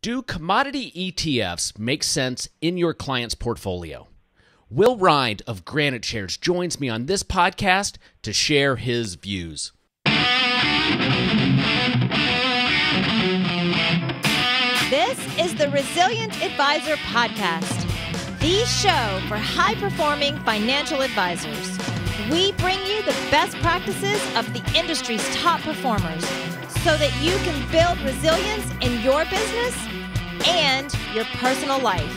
Do commodity ETFs make sense in your client's portfolio? Will Rhind of GranitesShares joins me on this podcast to share his views. This is the Resilient Advisor Podcast, the show for high-performing financial advisors. We bring you the best practices of the industry's top performers so that you can build resilience in your business and your personal life.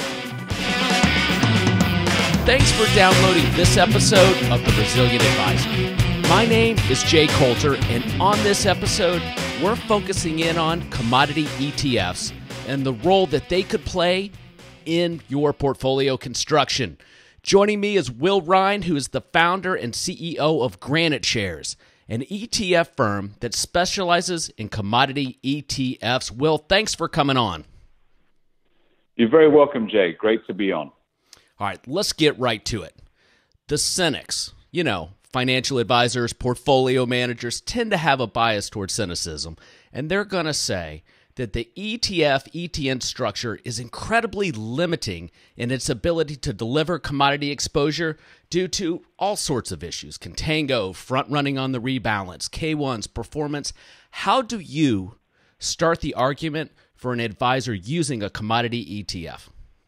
Thanks for downloading this episode of the Resilient Advisor. My name is Jay Coulter, and on this episode, we're focusing in on commodity ETFs and the role that they could play in your portfolio construction. Joining me is Will Rhind, who is the founder and CEO of GranitesShares, an ETF firm that specializes in commodity ETFs. Will, thanks for coming on. You're very welcome, Jay. Great to be on. All right, let's get right to it. The cynics, financial advisors, portfolio managers tend to have a bias towards cynicism, and they're going to say that the ETF-ETN structure is incredibly limiting in its ability to deliver commodity exposure due to all sorts of issues: contango, front-running on the rebalance, K1s, performance. How do you start the argument for an advisor using a commodity ETF?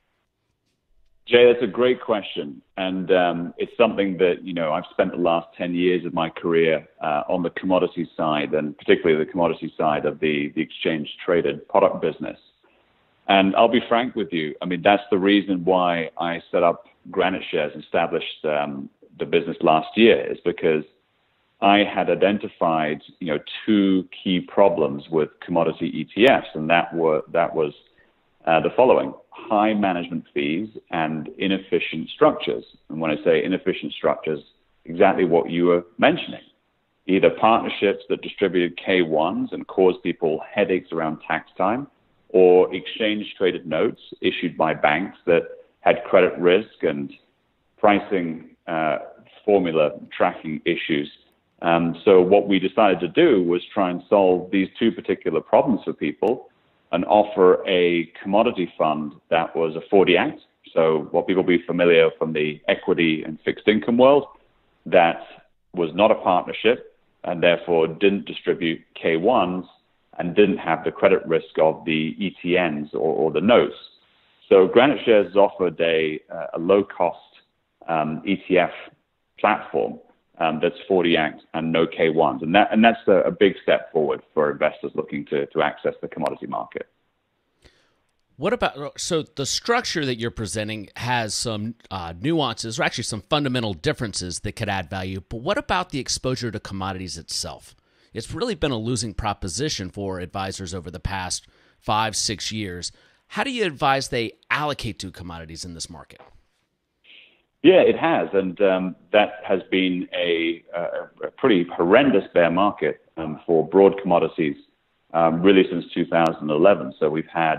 Jay, that's a great question. And it's something that, I've spent the last 10 years of my career on the commodity side, and particularly the commodity side of the exchange-traded product business. And I'll be frank with you. That's the reason why I set up GranitesShares and established the business last year, is because I had identified, two key problems with commodity ETFs, and that was the following: high management fees and inefficient structures. And when I say inefficient structures, exactly what you were mentioning. Either partnerships that distributed K1s and caused people headaches around tax time, or exchange-traded notes issued by banks that had credit risk and pricing formula tracking issues. So what we decided to do was try and solve these two particular problems for people and offer a commodity fund that was a 40 Act. So what people be familiar from the equity and fixed income world, that was not a partnership and therefore didn't distribute K1s and didn't have the credit risk of the ETNs or the notes. So GranitesShares offered a low-cost ETF platform that's 40 Act and no K1s. And that's a big step forward for investors looking to access the commodity market. What about, so the structure that you're presenting has some nuances, or actually some fundamental differences that could add value, but what about the exposure to commodities itself? It's really been a losing proposition for advisors over the past 5-6 years. How do you advise they allocate to commodities in this market? Yeah, it has, and that has been a pretty horrendous bear market for broad commodities really since 2011. So we've had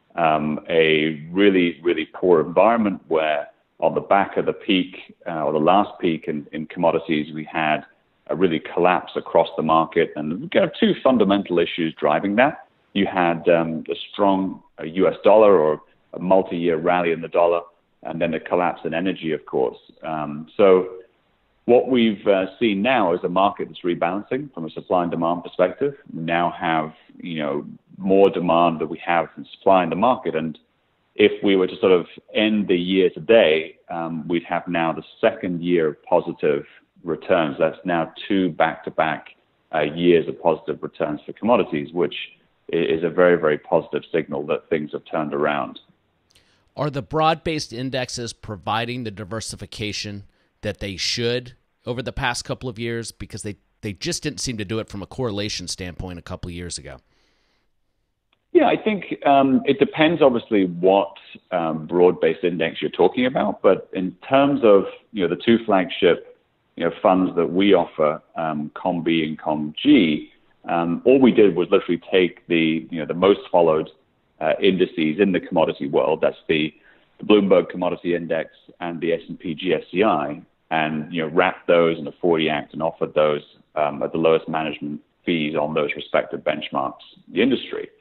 a really, really poor environment where on the back of the peak, or the last peak in commodities, we had a really collapse across the market. And we've got two fundamental issues driving that. You had the strong US dollar, or a multi-year rally in the dollar, and then the collapse in energy, of course. So what we've seen now is a market that's rebalancing from a supply and demand perspective. We now have, more demand than we have in supply in the market. And if we were to sort of end the year today, we'd have now the second year of positive returns. That's now 2 back-to-back years of positive returns for commodities, which is a very, very positive signal that things have turned around. Are the broad-based indexes providing the diversification that they should over the past couple of years? Because they just didn't seem to do it from a correlation standpoint a couple of years ago. Yeah, I think it depends, obviously, what broad-based index you're talking about. But in terms of the two flagship funds that we offer, COMB and COMG, all we did was literally take the most followed indices in the commodity world. That's the Bloomberg Commodity Index and the S&P GSCI, and wrapped those in the 40 Act and offered those at the lowest management fees on those respective benchmarks, the industry.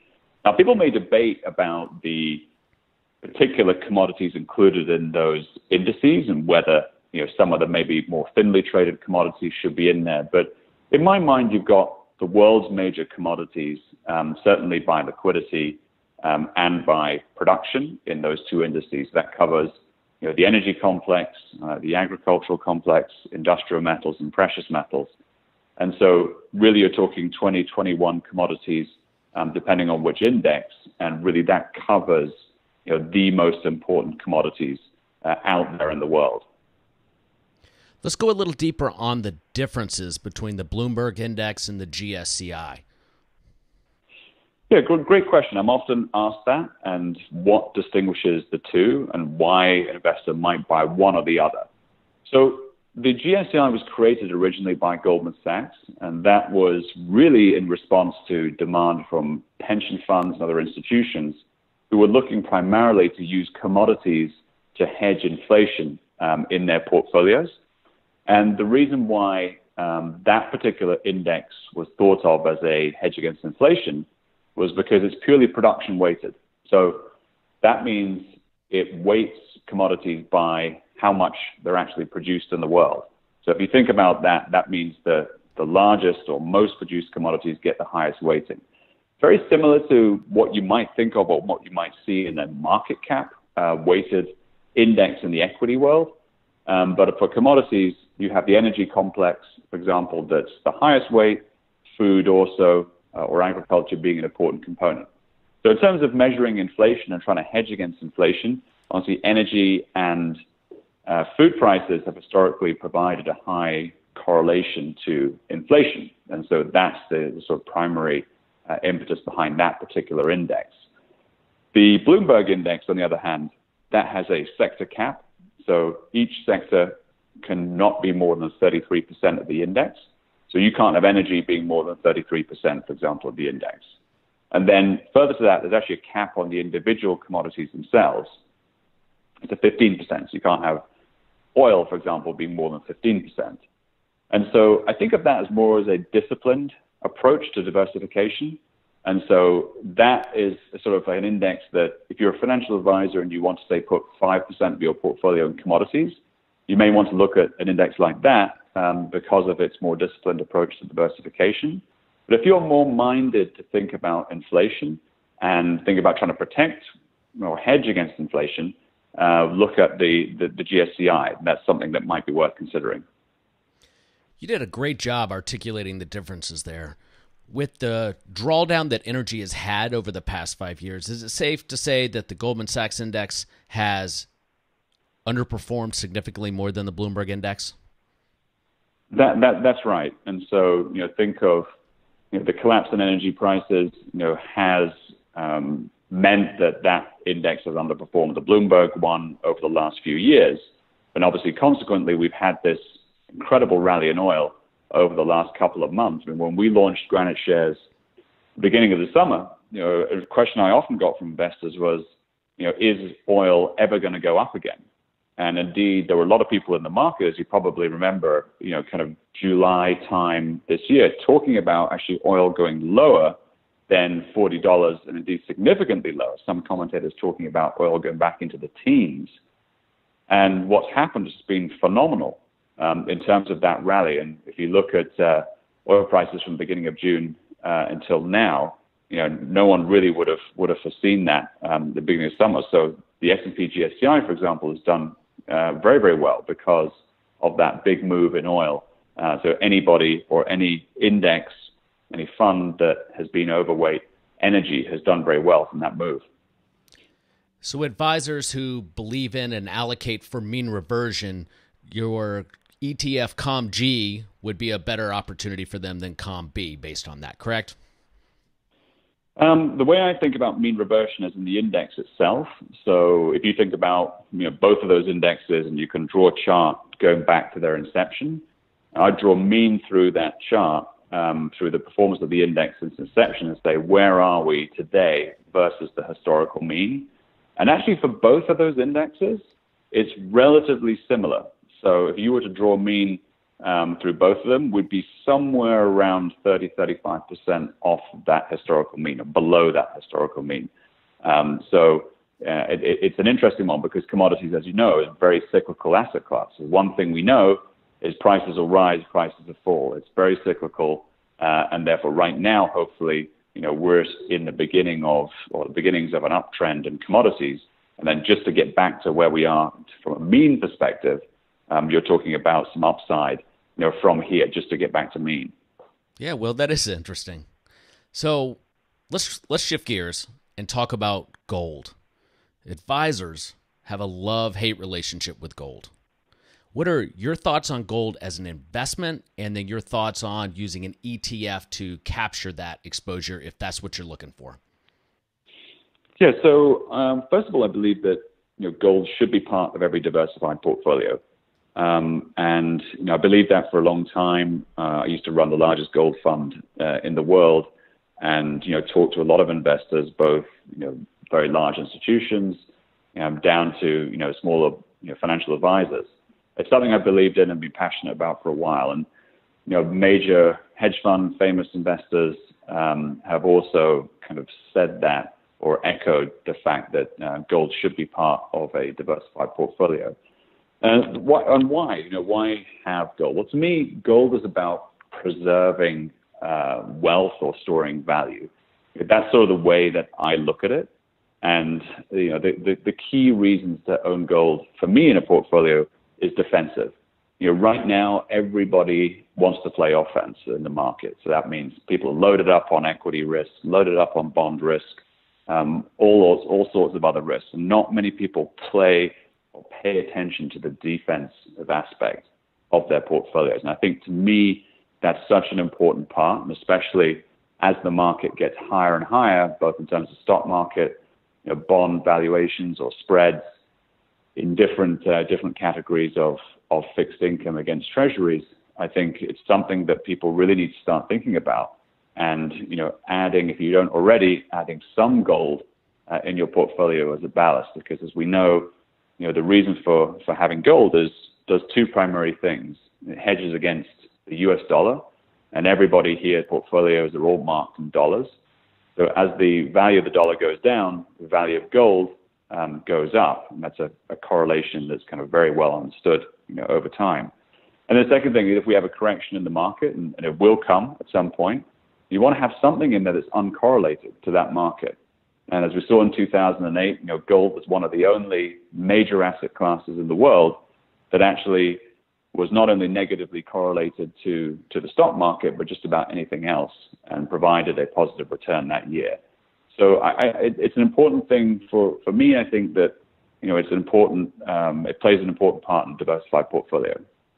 Now, people may debate about the particular commodities included in those indices and whether some of the maybe more thinly traded commodities should be in there. But in my mind, you've got the world's major commodities, certainly by liquidity and by production in those two indices. That covers the energy complex, the agricultural complex, industrial metals, and precious metals. And so really you're talking 2021 commodities, depending on which index, and really that covers the most important commodities out there in the world. Let's go a little deeper on the differences between the Bloomberg index and the GSCI. Yeah, great question. I'm often asked that, and what distinguishes the two and why an investor might buy one or the other. So the GSCI was created originally by Goldman Sachs, and that was really in response to demand from pension funds and other institutions who were looking primarily to use commodities to hedge inflation in their portfolios. And the reason why that particular index was thought of as a hedge against inflation was because it's purely production weighted. So that means it weights commodities by how much they're actually produced in the world. So if you think about that, that means that the largest or most produced commodities get the highest weighting. Very similar to what you might think of or what you might see in a market cap weighted index in the equity world. But for commodities, you have the energy complex, for example, that's the highest weight, food also, or agriculture being an important component. So in terms of measuring inflation and trying to hedge against inflation, obviously energy and food prices have historically provided a high correlation to inflation. And so that's the sort of primary impetus behind that particular index. The Bloomberg index, on the other hand, that has a sector cap. So each sector cannot be more than 33% of the index. So you can't have energy being more than 33%, for example, of the index. And then further to that, there's actually a cap on the individual commodities themselves. It's a 15%. So you can't have oil, for example, being more than 15%. And so I think of that as more as a disciplined approach to diversification. And so that is sort of an index that if you're a financial advisor and you want to, say, put 5% of your portfolio in commodities, you may want to look at an index like that because of its more disciplined approach to diversification. But if you're more minded to think about inflation and think about trying to protect or hedge against inflation, look at the GSCI. That's something that might be worth considering. You did a great job articulating the differences there. With the drawdown that energy has had over the past 5 years, is it safe to say that the Goldman Sachs index has underperformed significantly more than the Bloomberg index? That's right. And so, think of the collapse in energy prices, has meant that index has underperformed the Bloomberg one over the last few years. And obviously, consequently, we've had this incredible rally in oil over the last couple of months. I mean, when we launched GranitesShares beginning of the summer, a question I often got from investors was, is oil ever going to go up again? And indeed, there were a lot of people in the market, as you probably remember, kind of July time this year, talking about actually oil going lower than $40 and indeed significantly lower. Some commentators talking about oil going back into the teens. And what's happened has been phenomenal in terms of that rally. And if you look at oil prices from the beginning of June until now, no one really would have foreseen that the beginning of summer. So the S&P GSCI, for example, has done very, very well because of that big move in oil. So anybody or any index, any fund that has been overweight energy has done very well from that move. So advisors who believe in and allocate for mean reversion, your ETF COMG would be a better opportunity for them than COMB based on that, correct? The way I think about mean reversion is in the index itself. So if you think about both of those indexes and you can draw a chart going back to their inception, I draw mean through that chart through the performance of the index since inception and say, where are we today versus the historical mean? And actually for both of those indexes, it's relatively similar. So if you were to draw mean through both of them would be somewhere around 35% off that historical mean, or below that historical mean. It's an interesting one because commodities, as you know, is a very cyclical asset class. So one thing we know is prices will rise, prices will fall. It's very cyclical, and therefore right now, hopefully, we're in the beginnings of an uptrend in commodities. And then just to get back to where we are from a mean perspective, you're talking about some upside, from here, just to get back to mean. Yeah, well, that is interesting. So let's shift gears and talk about gold. Advisors have a love-hate relationship with gold. What are your thoughts on gold as an investment, and then your thoughts on using an ETF to capture that exposure if that's what you're looking for? Yeah, so first of all, I believe that gold should be part of every diversified portfolio. And I believe that for a long time. I used to run the largest gold fund in the world, and talk to a lot of investors, both very large institutions down to smaller financial advisors. It's something I've believed in and been passionate about for a while. And major hedge fund famous investors have also kind of said that, or echoed the fact that gold should be part of a diversified portfolio. And why? Why have gold? Well, to me, gold is about preserving wealth or storing value. That's sort of the way that I look at it. And the key reasons to own gold for me in a portfolio is defensive. Right now, everybody wants to play offense in the market. So that means people are loaded up on equity risk, loaded up on bond risk, all sorts of other risks. And not many people play or pay attention to the defensive aspect of their portfolios. And I think, to me, that's such an important part, and especially as the market gets higher and higher, both in terms of stock market, bond valuations or spreads in different categories of fixed income against treasuries. I think it's something that people really need to start thinking about. And, adding, if you don't already, adding some gold in your portfolio as a ballast, because as we know, the reason for having gold does two primary things. It hedges against the US dollar, and everybody here, portfolios are all marked in dollars. So as the value of the dollar goes down, the value of gold goes up. And that's a correlation that's kind of very well understood, over time. And the second thing is, if we have a correction in the market, and it will come at some point, you want to have something in there that's uncorrelated to that market. And as we saw in 2008, gold was one of the only major asset classes in the world that actually was not only negatively correlated to the stock market, but just about anything else, and provided a positive return that year. So it's an important thing for me. I think that it's important. It plays an important part in a diversified portfolio.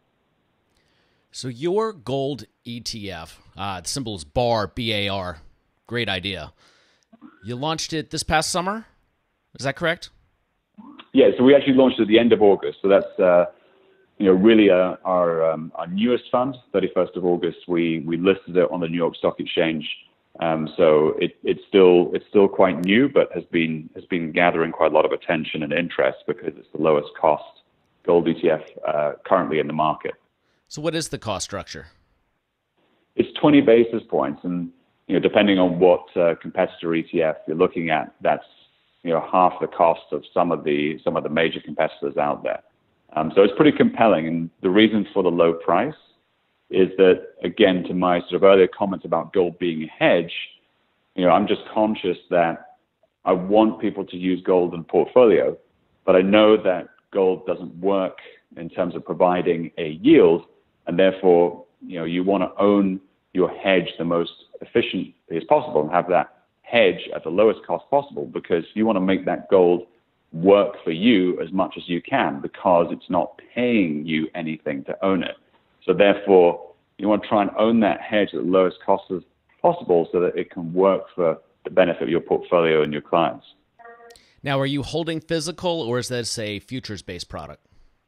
So your gold ETF, the symbol is BAR, BAR. Great idea. You launched it this past summer. Is that correct? Yeah. So we actually launched it at the end of August. So that's really our newest fund. 31st of August, we listed it on the New York Stock Exchange. So it's still quite new, but has been gathering quite a lot of attention and interest because it's the lowest cost gold ETF currently in the market. So what is the cost structure? It's 20 basis points, and depending on what competitor ETF you're looking at, that's half the cost of some of the major competitors out there. So it's pretty compelling, and the reason for the low price is that, again, to my sort of earlier comments about gold being a hedge, I'm just conscious that I want people to use gold in portfolio, but I know that gold doesn't work in terms of providing a yield, and therefore, you want to own your hedge the most efficiently as possible and have that hedge at the lowest cost possible, because you want to make that gold work for you as much as you can, because it's not paying you anything to own it. So therefore, you want to try and own that hedge at the lowest cost as possible so that it can work for the benefit of your portfolio and your clients. Now, are you holding physical, or is this a futures-based product?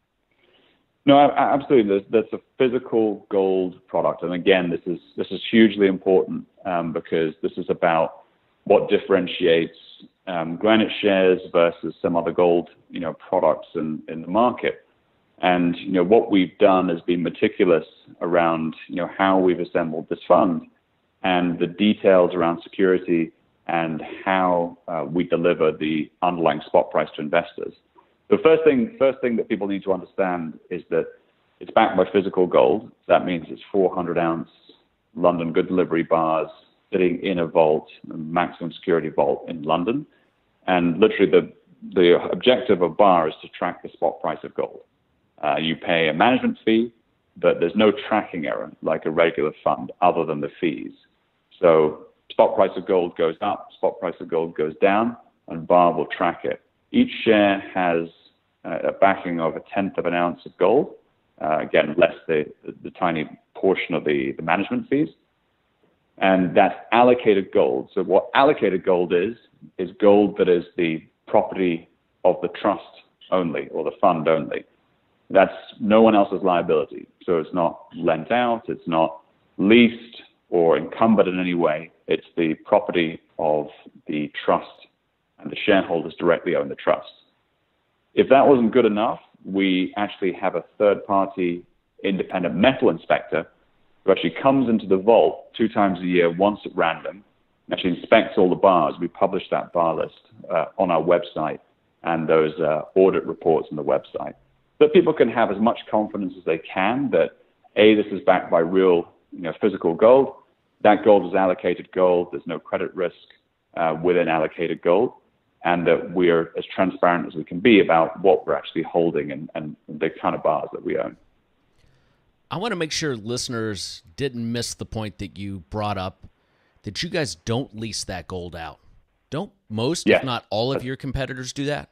No, absolutely. That's a physical gold product. And again, this is hugely important because this is about what differentiates GranitesShares versus some other gold products in the market. And, what we've done has been meticulous around, how we've assembled this fund and the details around security and how we deliver the underlying spot price to investors. The first thing that people need to understand is that it's backed by physical gold. That means it's 400-ounce London good delivery bars sitting in a vault, a maximum security vault in London. And literally the objective of bar is to track the spot price of gold. You pay a management fee, but there's no tracking error like a regular fund other than the fees. So spot price of gold goes up, spot price of gold goes down, and bar will track it. Each share has a backing of 1/10 of an ounce of gold, again, less the tiny portion of the management fees. And that's allocated gold. So what allocated gold is gold that is the property of the trust only or the fund only. That's no one else's liability. So it's not lent out, it's not leased or encumbered in any way. It's the property of the trust, and the shareholders directly own the trust. If that wasn't good enough, we actually have a third-party independent metal inspector who actually comes into the vault 2 times a year, once at random, and actually inspects all the bars. We publish that bar list on our website and those audit reports on the website. But people can have as much confidence as they can that, A, this is backed by real physical gold. That gold is allocated gold. There's no credit risk within allocated gold. And that we're as transparent as we can be about what we're actually holding and the kind of bars that we own. I want to make sure listeners didn't miss the point that you brought up, that you guys don't lease that gold out. Don't most, if not all of your competitors do that?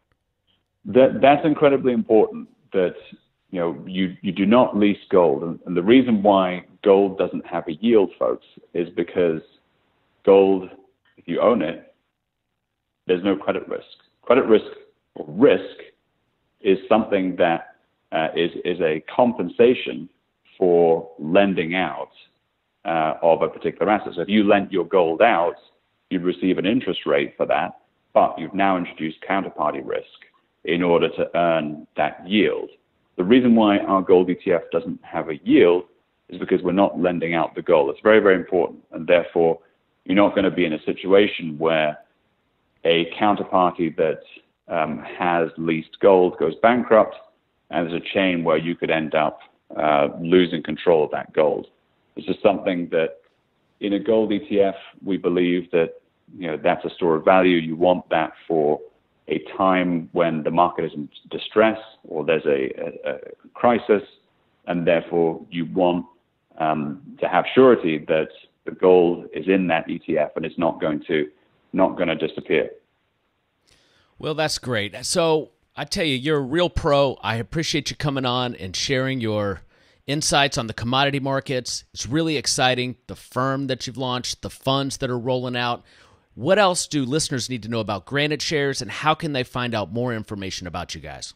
That's incredibly important, that you do not lease gold. And the reason why gold doesn't have a yield, folks, is because gold, if you own it, there's no credit risk. Credit risk or risk is something that is a compensation for lending out of a particular asset. So if you lent your gold out, you'd receive an interest rate for that, but you've now introduced counterparty risk in order to earn that yield. The reason why our gold ETF doesn't have a yield is because we're not lending out the gold. It's very, very important, and therefore you're not going to be in a situation where a counterparty that has leased gold goes bankrupt, and there's a chain where you could end up losing control of that gold. This is something that in a gold ETF, we believe that that's a store of value. You want that for a time when the market is in distress or there's a crisis, and therefore you want to have surety that the gold is in that ETF and it's not going to disappear. Well, that's great. So I tell you, you're a real pro. I appreciate you coming on and sharing your insights on the commodity markets. It's really exciting. The firm that you've launched, the funds that are rolling out. What else do listeners need to know about GranitesShares, and how can they find out more information about you guys?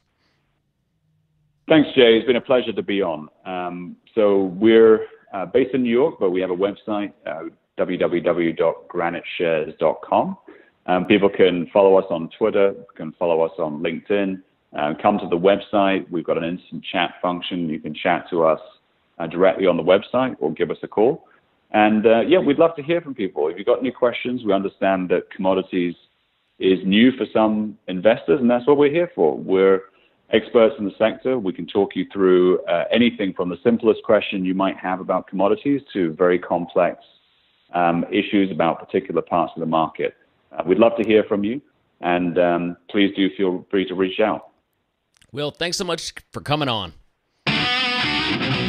Thanks, Jay. It's been a pleasure to be on. So we're based in New York, but we have a website, www.GranitesShares.com. People can follow us on Twitter, can follow us on LinkedIn, come to the website. We've got an instant chat function. You can chat to us directly on the website or give us a call. And we'd love to hear from people. If you've got any questions, we understand that commodities is new for some investors, and that's what we're here for. We're experts in the sector. We can talk you through anything from the simplest question you might have about commodities to very complex issues about particular parts of the market. We'd love to hear from you, and please do feel free to reach out. Will, thanks so much for coming on.